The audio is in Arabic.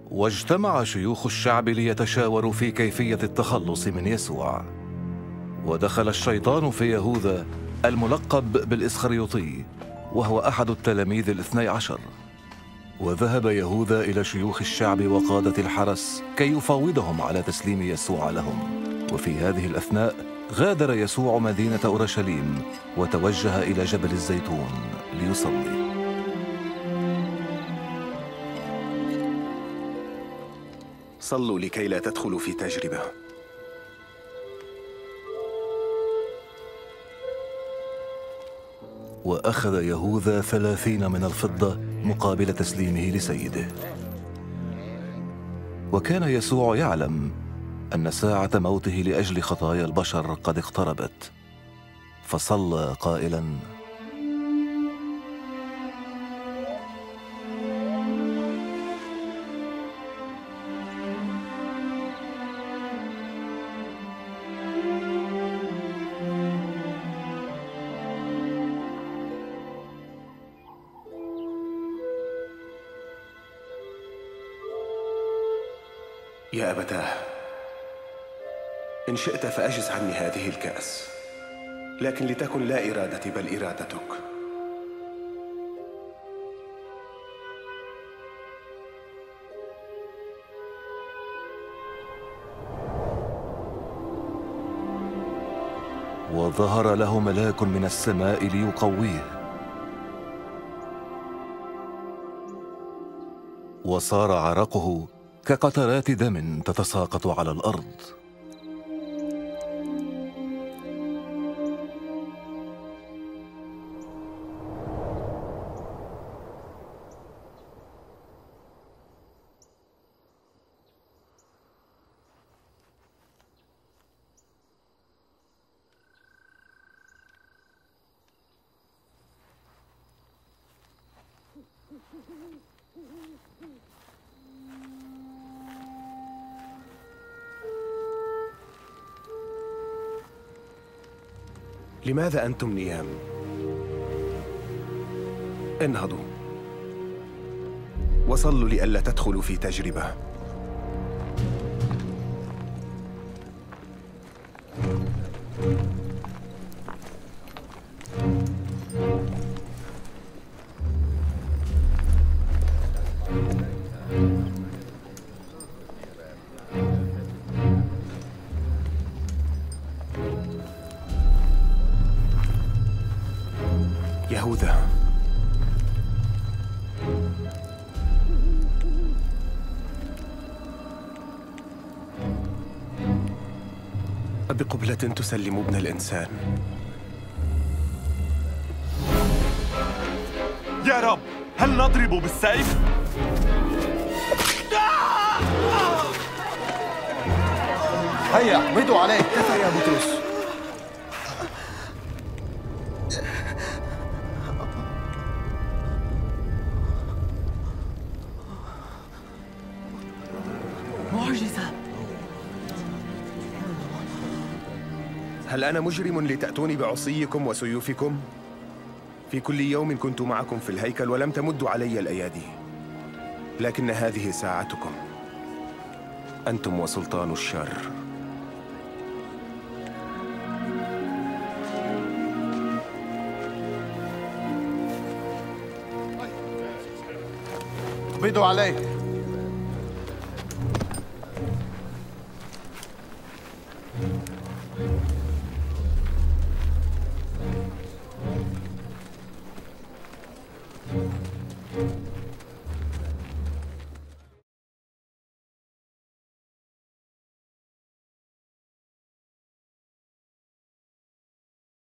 واجتمع شيوخ الشعب ليتشاوروا في كيفية التخلص من يسوع. ودخل الشيطان في يهوذا الملقب بالإسخريوطي، وهو أحد التلاميذ ال12. وذهب يهوذا إلى شيوخ الشعب وقادة الحرس كي يفاوضهم على تسليم يسوع لهم. وفي هذه الأثناء غادر يسوع مدينة أورشليم وتوجه إلى جبل الزيتون ليصلي. صلوا لكي لا تدخلوا في تجربة. وأخذ يهوذا 30 من الفضة مقابل تسليمه لسيده. وكان يسوع يعلم أن ساعة موته لأجل خطايا البشر قد اقتربت، فصلى قائلاً: يا أبتاه، إن شئت فأجز عني هذه الكأس، لكن لتكن لا إرادتي بل إرادتك. وظهر له ملاك من السماء ليقويه، وصار عرقه كقطرات دم تتساقط على الأرض. لماذا أنتم نيام؟ انهضوا وصلوا لئلا تدخلوا في تجربة. يهوذا، بقبلة تسلم ابن الإنسان؟ يا رب، هل نضرب بالسيف؟ هيا اقبضوا عليه. كفى يا بطرس. معجزة. هل أنا مجرم لتأتوني بعصيكم وسيوفكم؟ في كل يوم كنت معكم في الهيكل ولم تمدوا علي الأيادي، لكن هذه ساعتكم، أنتم وسلطان الشر. اقبضوا عليه.